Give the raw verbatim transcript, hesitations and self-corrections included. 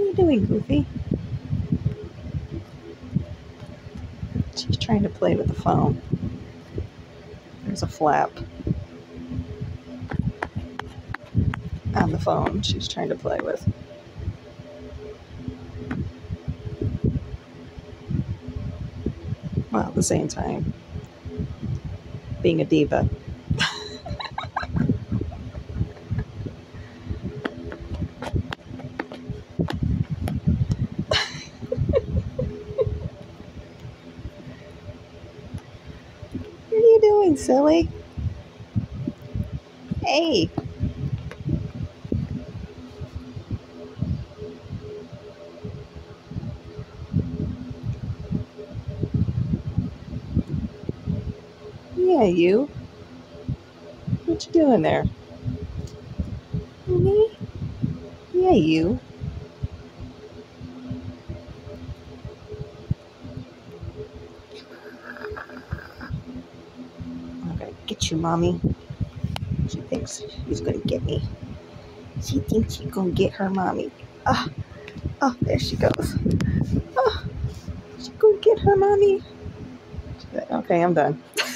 you doing, Goofy? She's trying to play with the phone. There's a flap on the phone she's trying to play with. Well, at the same time, being a diva. What are you doing, silly? Hey. Yeah, you. What you doing there? Me? Yeah, you. I'm gonna get you, Mommy. She thinks she's gonna get me. She thinks she's gonna get her mommy. Ah, oh, there she goes. Oh, she's gonna get her mommy. Okay, I'm done.